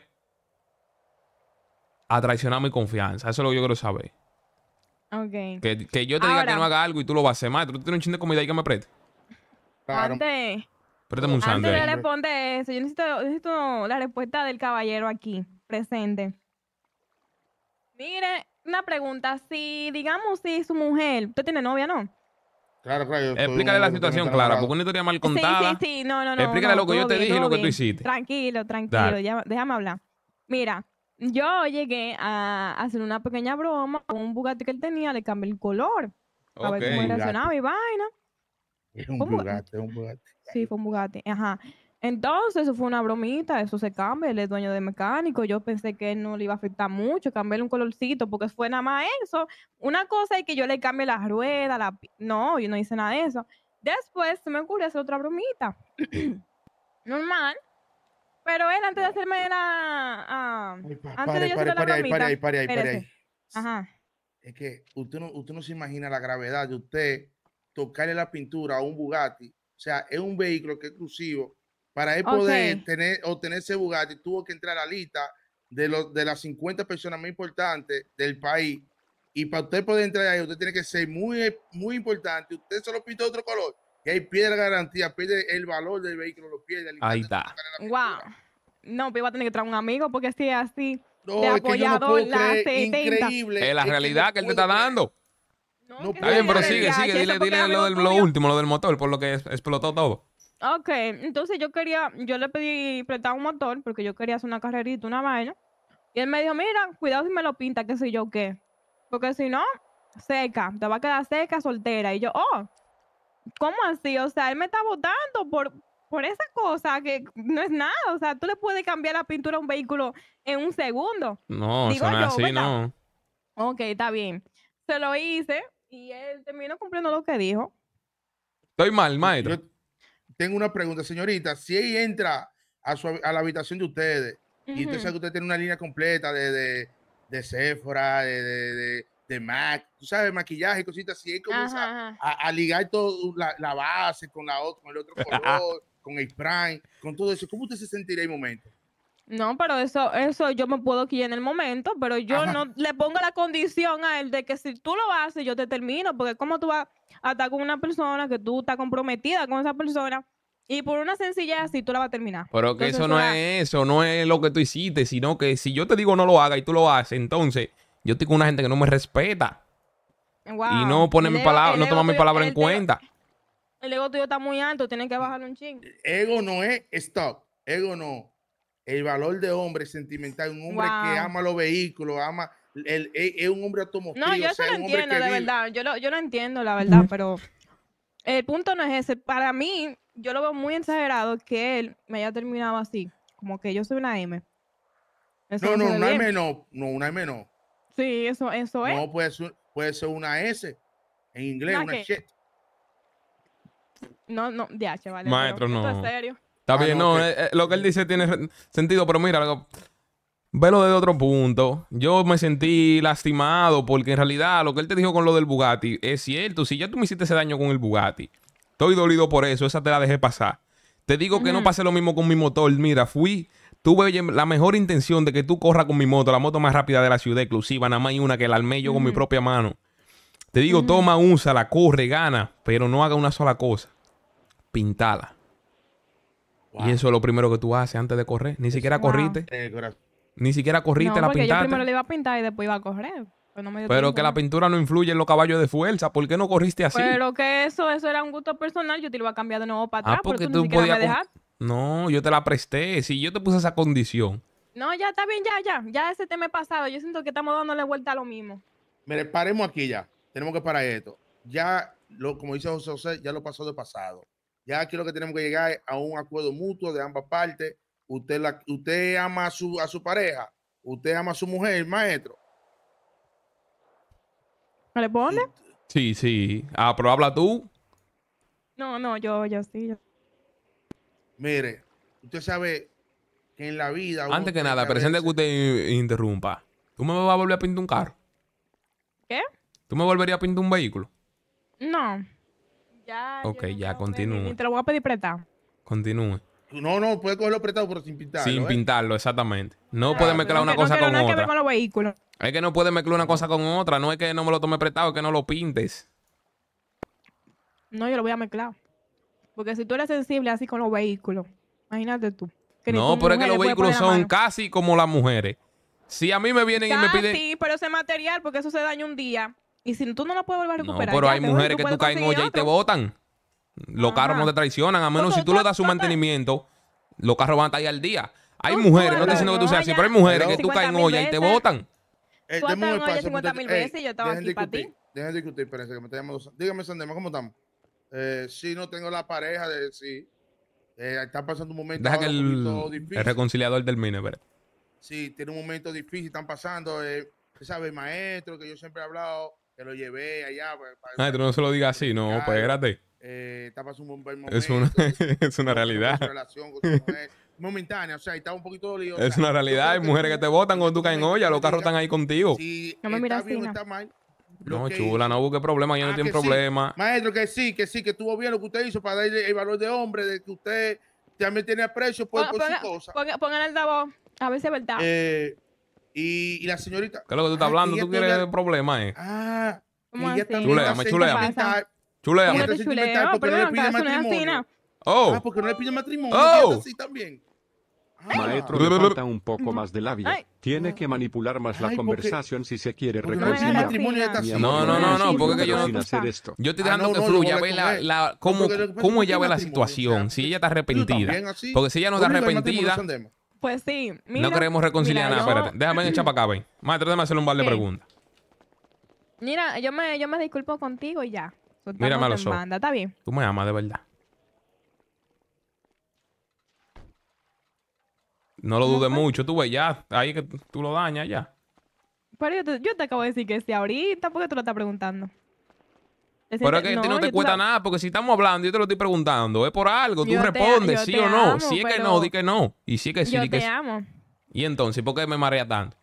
a traicionar mi confianza. Eso es lo que yo quiero saber. Ok. Que, que yo te diga que Ahora. no haga algo y tú lo vas a hacer. Maestro, ¿tú tienes un chin de comida ahí que me preste? Antes, Préstame un antes sándwich de ahí. responder eso, yo necesito, yo necesito la respuesta del caballero aquí, presente. Mire, una pregunta. Si, digamos, si su mujer... Usted tiene novia, ¿no? Claro, claro. Yo soy Explícale un la hombre situación totalmente clara, enamorado. porque una historia mal Sí, contada. sí, sí. No, no, no. Explícale no, lo que yo todo te bien, dije y lo todo que tú bien. hiciste. Tranquilo, tranquilo. Dale. ya- déjame hablar. Mira, yo llegué a hacer una pequeña broma con un Bugatti que él tenía, le cambié el color. A ver Ok. cómo reaccionaba y vaina. Es un Fue un Bugatti. Bugatti, es un Bugatti. Sí, fue un Bugatti. Ajá. Entonces, eso fue una bromita, eso se cambia, él es dueño de mecánico. Yo pensé que él no le iba a afectar mucho, cambiarle un colorcito, porque fue nada más eso. Una cosa es que yo le cambie las ruedas, la... pi- no, yo no hice nada de eso. Después se me ocurrió hacer otra bromita. Normal. Pero él, antes de hacerme la. ah, antes de Pare, yo pare, hacerle la pare ahí, bromita. pare ahí, pare ahí, pare espérese. ahí. Ajá. Es que usted no, usted no se imagina la gravedad de usted tocarle la pintura a un Bugatti. O sea, es un vehículo que es exclusivo. Para él poder Ok. tener, obtener ese Bugatti, tuvo que entrar a la lista de, los, de las cincuenta personas más importantes del país. Y para usted poder entrar ahí, usted tiene que ser muy, muy importante. Usted solo pinta otro color. Y ahí pierde la garantía, pierde el valor del vehículo, lo pierde. al Ahí instante. está. Wow. No, pero iba a tener que traer un amigo porque si es así. No, de es que yo no apoyador, puedo la creer, setenta. increíble. Es la es que realidad no que él te puedo está creer. dando. No que Está bien, sí, pero es sigue, realidad, sigue. que Dile, eso porque dile es lo, amigo del, lo tuyo. último, lo del motor, por lo que es- explotó todo. Ok, entonces yo quería, yo le pedí prestar un motor porque yo quería hacer una carrerita, una vaina. Y él me dijo, mira, cuidado si me lo pinta, qué sé yo qué. Porque si no, seca, te va a quedar seca, soltera. Y yo, oh, ¿cómo así? O sea, él me está votando por, por esa cosa que no es nada. O sea, tú le puedes cambiar la pintura a un vehículo en un segundo. No, Digo eso no es yo, así, ¿verdad? no. Ok, está bien. Se lo hice y él terminó cumpliendo lo que dijo. Estoy mal, maestro. Yo tengo una pregunta, señorita. Si ella entra a, su, a la habitación de ustedes y usted Ujú. sabe que usted tiene una línea completa de, de, de Sephora, de, de, de, de MAC, tú sabes, maquillaje y cositas, si él comienza Ajá, ajá. a, a ligar todo la, la base con, la, ot- con el otro color, con el prime, con todo eso, ¿cómo usted se sentiría en el momento? No, pero eso, eso yo me puedo quitar en el momento, pero yo Ajá. no le pongo la condición a él de que si tú lo haces, yo te termino, porque como tú vas a estar con una persona que tú estás comprometida con esa persona y por una sencillez así tú la vas a terminar. Pero que Entonces, eso no da- es eso, no es lo que tú hiciste, sino que si yo te digo no lo haga y tú lo haces, entonces yo estoy con una gente que no me respeta Wow. y no pone El mi ego- palabra, el no ego toma mi tuyo- palabra el en ego- cuenta. El ego tuyo está muy alto, tienes que bajarle un ching. Ego no es stop, ego no. El valor de hombre sentimental, un hombre Wow. que ama los vehículos, ama, el, es, es un hombre automotriz. No, yo o eso sea, lo un hombre entiendo, que de vive- verdad. Yo lo, yo lo entiendo, la verdad, pero el punto no es ese. Para mí, yo lo veo muy exagerado que él me haya terminado así, como que yo soy una M. Eso No, se no, ve una bien. M no, no, una M no. Sí, eso, eso es. No, puede ser, puede ser una S en inglés, ¿Una una qué? shit. No, no, D H, vale. Maestro, pero esto no. es serio. Está Ah, bien, no, no, ok. eh, eh, lo que él dice tiene re- sentido, pero mira, lo- velo desde otro punto. Yo me sentí lastimado porque en realidad lo que él te dijo con lo del Bugatti es cierto. Si ya tú me hiciste ese daño con el Bugatti, estoy dolido por eso, esa te la dejé pasar. Te digo que no pase lo mismo con mi motor. Mira, fui, tuve la mejor intención de que tú corras con mi moto, la moto más rápida de la ciudad, exclusiva, nada más hay una que la armé yo con mi propia mano. Te digo, toma, úsala, corre, gana, pero no haga una sola cosa. Pintala. Y eso es lo primero que tú haces antes de correr. Ni siquiera Wow. corriste. Eh, corazón. Ni siquiera corriste, No, la porque yo pintaste. primero le iba a pintar y después iba a correr. Pero, no me dio Pero tiempo, que la ¿no? pintura no influye en los caballos de fuerza. ¿Por qué no corriste así? Pero que eso, eso era un gusto personal. Yo te lo iba a cambiar de nuevo para ah, atrás porque, porque tú, tú ni siquiera podías... me com- dejaste. No, yo te la presté. Si yo te puse esa condición. No, ya está bien, ya, ya. Ya ese tema es pasado. Yo siento que estamos dándole vuelta a lo mismo. Mire, paremos aquí ya. Tenemos que parar esto. Ya, lo, como dice José José, ya lo pasó de pasado. Ya aquí lo que tenemos que llegar es a un acuerdo mutuo de ambas partes. Usted, la, usted ama a su, a su pareja. Usted ama a su mujer, maestro. ¿Me responde? Sí, sí. Ah, pero habla tú. No, no, yo, yo sí. Yo. Mire, usted sabe que en la vida... uno Antes que tiene nada, presente veces- que usted interrumpa. ¿Tú me vas a volver a pintar un carro? ¿Qué? ¿Tú me volverías a pintar un vehículo? No. Ya, Ok, yo no ya, me- continúe. Ni te lo voy a pedir prestado. Continúe. No, no, puedes cogerlo prestado, pero sin pintarlo. Sin ¿eh? pintarlo, exactamente. No Ah, puede pero mezclar no una que- cosa no quiero con nada que ver otra. con los vehículos. Es que no puedes mezclar una cosa con otra. No es que no me lo tome prestado, es que no lo pintes. No, yo lo voy a mezclar. Porque si tú eres sensible así con los vehículos, imagínate tú. que ni No, tu pero es que mujer los le puede vehículos poner la son mano. casi como las mujeres. Si a mí me vienen y me piden... Sí, pero ese material, porque eso se daña un día. Y si tú no lo puedes volver a No, recuperar. pero ya, hay te mujeres voy, que tú caes en puedes olla y te conseguir botan. Los carros no te traicionan. A menos si tú le das su mantenimiento, los carros van a estar ahí al día. Hay mujeres, no estoy diciendo que tú seas así, pero hay mujeres que tú caes en olla y te botan. Eh, Tú has deme un estado en olla espacio, cincuenta muchachos. mil Ey, veces y yo estaba dejen aquí para discutir, ti. Dejen de discutir, espérense, que me está llamando. Dígame, Sandema, ¿cómo estamos? Eh, sí, no tengo la pareja de sí. Eh, está pasando un momento Deja que ahora un poquito el, difícil. el reconciliador termine, pero. Sí, tiene un momento difícil, están pasando. Eh, usted sabe, el maestro que yo siempre he hablado, que lo llevé allá. Para, para- Ay, tú no se lo digas así, no, pues espérate. eh, está pasando un buen momento. Es una, es una realidad. Su relación con su mujer, momentánea, o sea, estaba un poquito dolido. o Es sea, una realidad. Hay mujeres que te botan cuando tú caes en olla. Los carros están ahí contigo. si No me mires está bien o así, no. está mal. No, que chula, no busque problema. Yo no Ah, tengo que sí. problema. Maestro, que sí, que sí, que estuvo bien lo que usted hizo para darle el valor de hombre, de que usted también tiene aprecio por, Ponga, por su ponga, cosa. ponga- ponga en el altavoz. A ver si es verdad. Eh, y, y la señorita. ¿Qué es lo que tú estás Ah, hablando? que ¿Tú ella quieres todavía- problema, eh? Ah, que ¿Cómo ella así? también Chuléame, está chuléame. sentimental. Chuléame. Ella ¿Cómo está te chuleo? sentimental porque Pero no le ven pide acá, eso no es así, matrimonio. ¿no? Oh. Ah, porque no le pide matrimonio. Oh. Ella está así también. Maestro, le falta un poco más de labia. Ay. Tiene que manipular más la Ay, porque- conversación si se quiere porque no le pide reconciliar. matrimonio, ella está Mi así. amor, No, no, no, no, es porque que yo sin no- hacer esto. Yo estoy Ah, dejando no, que no, fluya, yo voy ve con la, él. la, No, cómo, porque lo que pasa cómo es que ella ve la matrimonio, situación. o sea, Si ella está Tú arrepentida. también así. Porque si ella no está Bonito el matrimonio, arrepentida, Sandema. Pues sí. Mira, no queremos reconciliar mira, nada. yo- Espérate, déjame echar para acá, ven. Maestro, déjame hacerle un par de ¿Qué? preguntas. Mira, yo me, yo me disculpo contigo y ya. Soltamos Mírame a en los ojos. banda, ¿está bien? Tú me amas de verdad. No lo dudes mucho, tú ves ya. Ahí que tú tú lo dañas ya. Pero yo te, yo te acabo de decir que sí ahorita, porque tú lo estás preguntando. ¿Te Pero es sientes- que a ti no te yo cuesta la- nada, porque si estamos hablando, yo te lo estoy preguntando. Es por algo. Tú Yo te- respondes, yo sí te o no. amo, Si es que pero- no, di que no. Y sí que sí, Yo di que te sí. amo. Y entonces, ¿por qué me marea tanto?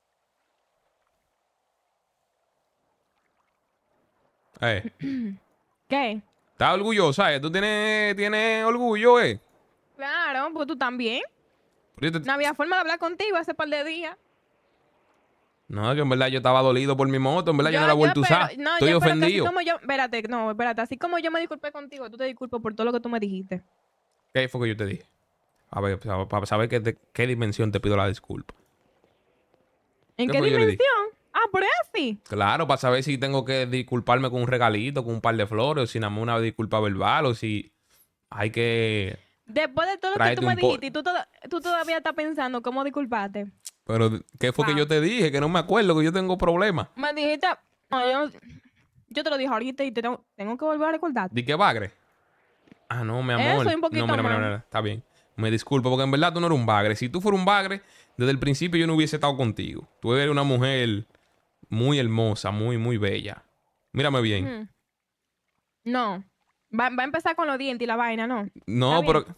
Eh, ¿Qué? ¿estás orgullosa? Eh? ¿Tú tienes, tienes orgullo, eh? Claro, pues tú también. Pero yo te- No había forma de hablar contigo hace par de días. No, es que en verdad yo estaba dolido por mi moto. En verdad yo, no la he vuelto a pero- usar. no, Estoy yo, pero que así ofendido. como yo, espérate, no, espérate, así como yo me disculpé contigo, tú te disculpas por todo lo que tú me dijiste. ¿Qué fue que yo te dije? A ver, para para saber qué, de- qué dimensión te pido la disculpa. ¿En ¿Qué qué fue que yo le dije? dimensión? Ah, por eso sí. Claro, para saber si tengo que disculparme con un regalito, con un par de flores, o si nada más una disculpa verbal, o si hay que... Después de todo lo que Tráete tú me un po- dijiste, y tú, toda- tú todavía estás pensando cómo disculparte. Pero, ¿qué fue que Wow. yo te dije? Que no me acuerdo, que yo tengo problemas. Me dijiste, no, yo, yo te lo dije ahorita y te tengo, tengo que volver a recordar. ¿Di qué bagre? Ah, no, mi amor. Eso y un poquito no, mira, mira, más. mira, está bien. Me disculpo, porque en verdad tú no eres un bagre. Si tú fueras un bagre, desde el principio yo no hubiese estado contigo. Tú eres una mujer muy hermosa, muy, muy bella. Mírame bien. Ujú. No. Va, va a empezar con los dientes y la vaina, ¿no? No, Está pero... bien.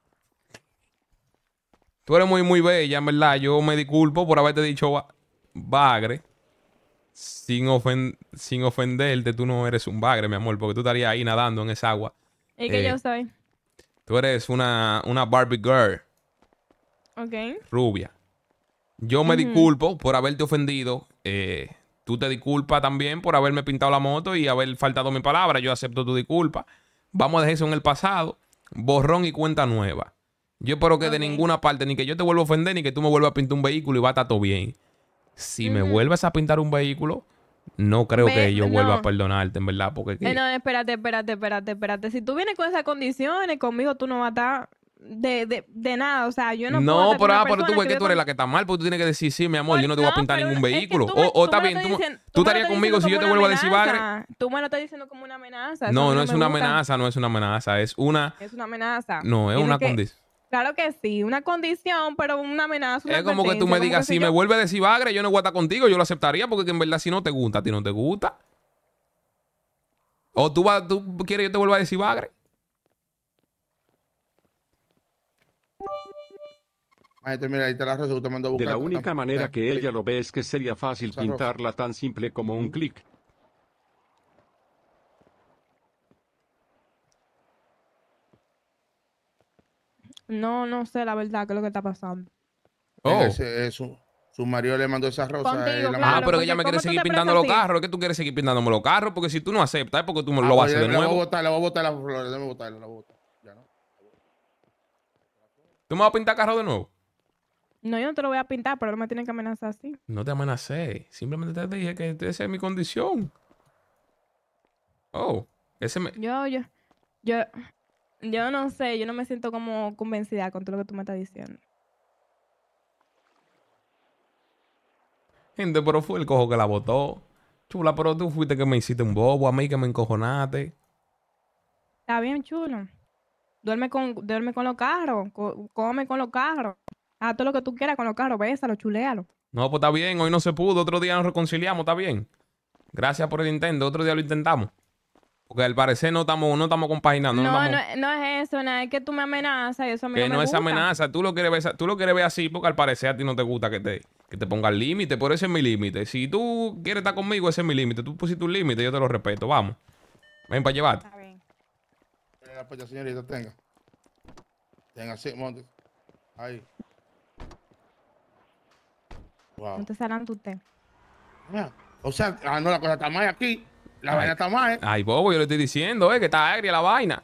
Tú eres muy, muy bella, en verdad. Yo me disculpo por haberte dicho ba- bagre. Sin, ofen- sin ofenderte, tú no eres un bagre, mi amor, porque tú estarías ahí nadando en esa agua. ¿Y que Eh, yo soy? Tú eres una, una Barbie girl, Ok. rubia. Yo me Ujú. disculpo por haberte ofendido. eh, tú te disculpas también por haberme pintado la moto y haber faltado mi palabra. Yo acepto tu disculpa. Vamos a dejar eso en el pasado. Borrón y cuenta nueva. Yo espero que de ninguna parte, ni que yo te vuelva a ofender, ni que tú me vuelvas a pintar un vehículo y va a estar todo bien. Si me Ujú. vuelves a pintar un vehículo, no creo Ve- que yo vuelva no. a perdonarte, en verdad, porque... que- Eh, no, espérate, espérate, espérate, espérate. Si tú vienes con esas condiciones, conmigo tú no vas a estar de, de, de nada. O sea, yo no puedo No, estar con pero, una ah, pero tú persona ves que vive tú eres con- la que está mal, porque tú tienes que decir, sí, mi amor, Pues yo no te voy a no, pintar pero ningún es que vehículo. tú me- o o tú está me lo bien, estás tú, diciendo- tú tú me lo estarías estás conmigo si yo diciendo te como vuelvo a una decir bagre. amenaza. Tú me lo estás diciendo como una amenaza. eso a No, mí no me es una gusta. amenaza, no es una amenaza, es una... Es una amenaza. No, es Tienes una que- condición. Claro que sí, una condición, pero una amenaza. Una Es como que tú advertencia, me como digas, que si yo- me vuelve a decir bagre, yo no voy a estar contigo, yo lo aceptaría, porque en verdad si no te gusta, a ti no te gusta. O tú, vas, tú quieres que yo te vuelva a decir bagre. Maestro, mira, ahí está la rosa que usted mandó a De buscar. la única manera que Sí. ella lo ve es que sería fácil Esa rosa. pintarla tan simple como un clic. No, no sé la verdad qué es lo que está pasando. Venga, Oh. ese- eh, su, su marido le mandó esa rosa. Contigo, eh, la Ah, claro, pero que porque ella me ¿cómo quiere tú seguir te pintando los prestas así? carros. Es que tú quieres seguir pintándome los carros. Porque si tú no aceptas, es porque tú me Ah, lo vas pues a hacer de le- le voy a nuevo. botar, le voy a botar las flores, déjame botarla, la voy a botar. Ya, ¿no? ¿Tú me vas a pintar carro de nuevo? No, yo no te lo voy a pintar, pero no me tienen que amenazar así. No te amenacé. Simplemente te dije que esa es mi condición. Oh, ese me... Yo, yo, yo, yo no sé, yo no me siento como convencida con todo lo que tú me estás diciendo. Gente, pero fue el cojo que la botó. Chula, pero tú fuiste que me hiciste un bobo. A mí que me encojonaste. Está bien, chulo. Duerme con, duerme con los carros, co- come con los carros. Haz todo lo que tú quieras con los carros, bésalo, chuléalo. No, pues está bien. Hoy no se pudo. Otro día nos reconciliamos. Está bien. Gracias por el intento. Otro día lo intentamos. Porque al parecer no estamos, no estamos compaginando. No, No, no, estamos- no es eso, nada, es que tú me amenazas y eso a mí que no no me es gusta. amenaza. Tú lo quieres ver, tú lo quieres ver así porque al parecer a ti no te gusta que te, que te ponga el límite. Por eso es mi límite. Si tú quieres estar conmigo, ese es mi límite. Tú pusiste un límite, yo te lo respeto. Vamos. Ven para llevarte. Está bien. Venga, pues ya, señorita, tenga. Tenga, así, monte. Ahí. Wow. No te salan tu té. Mira, o sea, ah, no, la cosa está mal aquí. La Ay. vaina está mal, ¿eh? Ay, bobo, yo le estoy diciendo, eh, que está agria la vaina.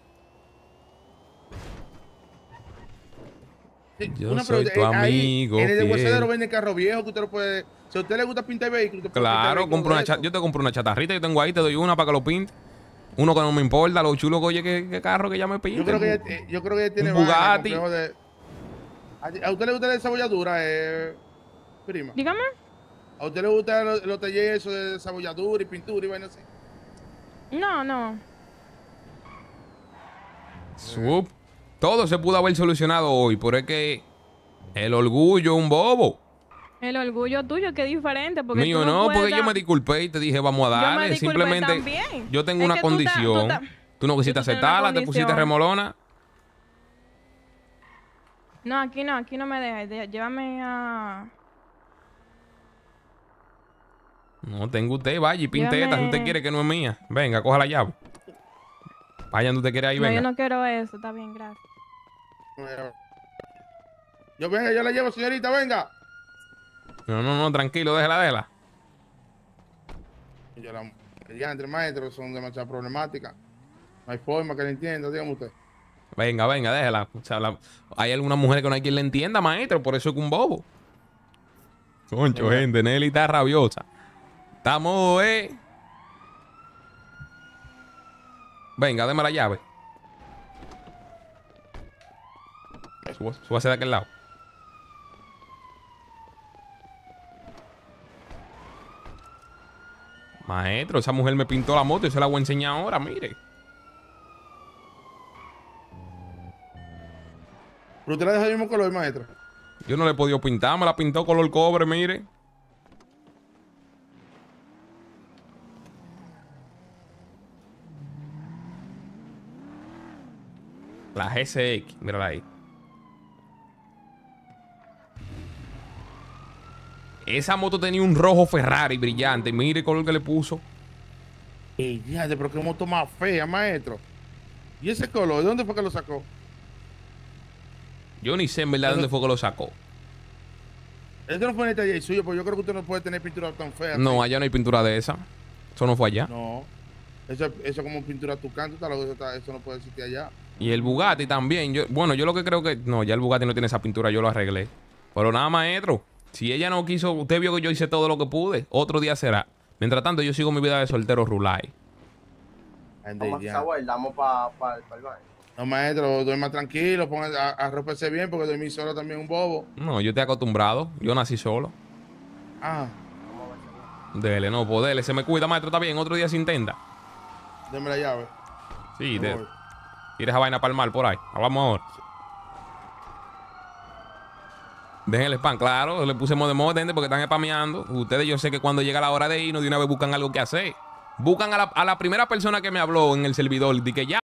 Sí, Yo una soy pregunta, tu eh, ahí, amigo En el fiel. desguazadero venden carro viejo que usted lo puede. Si a usted le gusta pintar vehículos, usted puede pintar Claro, vehículos compro una de cha- eso. yo te compro una chatarrita, yo tengo ahí, te doy una para que lo pinte. Uno que no me importa, lo chulo que oye que, que carro que ya me pinte. Yo creo que ella, eh, yo creo que ella tiene Un vaina, Bugatti. complejo de- ¿A, a usted le gusta la desabolladura, eh, prima? Dígame. ¿A usted le gusta los lo talleres eso de desabolladura y pintura y vaina así? No, no. Sup. Todo se pudo haber solucionado hoy, pero es que el orgullo es un bobo. El orgullo tuyo que es diferente. Porque Mío tú no, puedes porque yo dar- me disculpé y te dije, vamos a Yo me darle. disculpé Simplemente también. yo tengo Es una que tú ta- tú condición. ta- Tú no quisiste tú tienes una aceptarla, te pusiste condición. remolona. No, aquí no, aquí no me dejes. de- Llévame a... No tengo usted, vaya y pinte Llévame- esta si usted quiere que no es mía. Venga, coja la llave. Vaya donde usted quiere ahí, No, venga. yo no quiero eso. Está bien, gracias. Yo venga, yo la llevo, señorita, venga. No, no, no, tranquilo, déjela, déjela. Yo la ya entre maestros son demasiado problemáticas. No hay forma que le entienda, dígame usted. Venga, venga, déjela. O sea, la- hay algunas mujeres que no hay quien le entienda, maestro, por eso es que un bobo. Concho, Venga. gente, Nelly está rabiosa. Estamos, eh. Venga, deme la llave. Suba- Súbase de aquel lado. Maestro, esa mujer me pintó la moto y se la voy a enseñar ahora, mire. ¿Pero usted la deja del mismo color, maestro? Yo no le he podido pintar, me la pintó color cobre, mire. La G S X, mírala ahí. Esa moto tenía un rojo Ferrari brillante. Mire el color que le puso. Ey, diadre, pero qué moto más fea, maestro. ¿Y ese color? ¿De dónde fue que lo sacó? Yo ni sé en verdad Pero- dónde fue que lo sacó. Este no fue en el taller suyo, pues yo creo que usted no puede tener pintura tan fea. No, allá no hay pintura de esa. Eso no fue allá. No. Eso, eso es como pintura tucán, tú eso, está- eso no puede existir allá. Y el Bugatti también. Yo, bueno, yo lo que creo que... No, ya el Bugatti no tiene esa pintura, yo lo arreglé. Pero nada, maestro. Si ella no quiso... Usted vio que yo hice todo lo que pude. Otro día será. Mientras tanto, yo sigo mi vida de soltero rulay. Damos para pa, pa el baño. No, maestro, duerma tranquilo, ponga, a- arrópese bien, porque dormir solo también es un bobo. No, yo estoy acostumbrado. Yo nací solo. Ah, Dele, no, pues dele. Se me cuida, maestro. Está bien. Otro día se intenta. deme la llave. Sí, Me de... voy. Tira esa vaina para el mar por ahí. Hablamos ahora. Dejen el spam, claro. Le pusimos de moda, gente, porque están spameando. Ustedes, yo sé que cuando llega la hora de irnos, de una vez buscan algo que hacer. Buscan a la, a la primera persona que me habló en el servidor. De que ya.